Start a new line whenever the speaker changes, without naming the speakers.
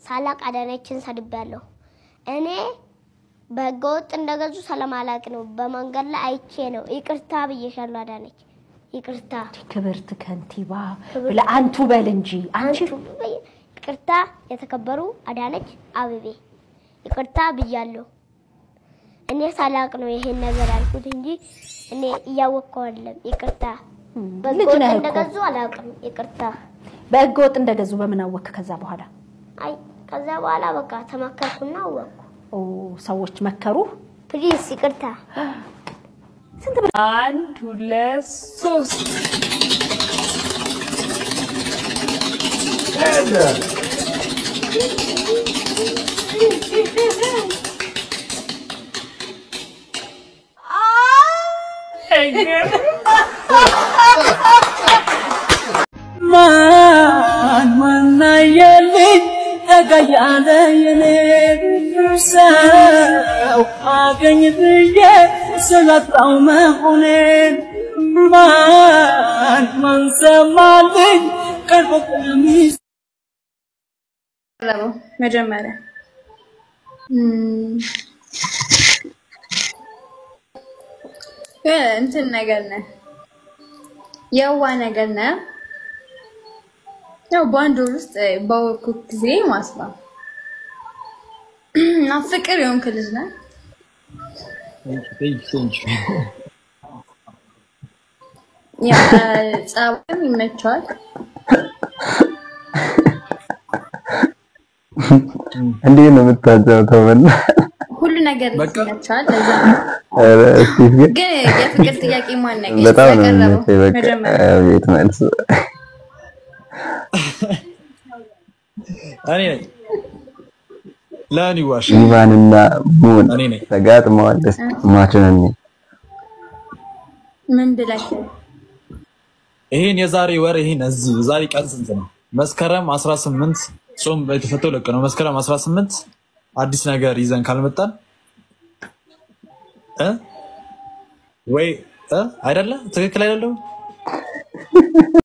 ሳላቅ አዳነችን ሰድቤያለሁ እኔ በጎጥ እንደገዙ ሰለማላቅ ነው በመንገድ ላይ አይቼ ነው ይቅርታ ብዬሻለሁ አዳነች ይቅርታ
ክብርት ከንቲባ ለአንቱ በል እንጂ አንቺ
ይቅርታ የተከበሩ አዳነች አበቤ ይቅርታ ብያለሁ እኔ ሳላቅ ነው ይሄን ነገር ያልኩት እንጂ እኔ ያወቀው አይደለም ይቅርታ በጎጥ እንደገዙ አላቅም ይቅርታ
በጎጥ እንደገዙ በምን አወክ ከዛ በኋላ
አይ ከዛ በኋላ በቃ ተመከርኩና አወቅኩ
ሰዎች መከሩ
ፕሊስ ይቅርታ
ስንት ብር
1 2
man yelling agayale yene sao agany diye salataw mahunen man samalin karbokamis
bravo መጀመሪያ እንትን ነገር ነው የዋ ነገር ነው ያው ባንዶር ውስጥ ባወኩት ጊዜ ማስባ እና ፍቅር የሆንክ ልጅ ነህ ያ ጻውም ይመቻል
እንዴ ነው የምታጫውተው በላ
ሁሉ ነገር ይመቻል ለዛ ግን የፍቅር ጥያቄ ማን ነገር
በጣም ነው ቤት መልስ
እኔ ላኒ ዋሽ
ኢቫንና ሙን ተጋጥመዋል ማቸነኝ
ምን ብለሽ
ይሄን የዛሬ ወር ይሄን እዚህ ዛሬ ቀን ስንት ነው መስከረም 18 ጾም በተፈተው ለቀ ነው መስከረም 18 አዲስ ነገር ይዘን ካልመጣን ወይ አይደለ ትክክል አይደለም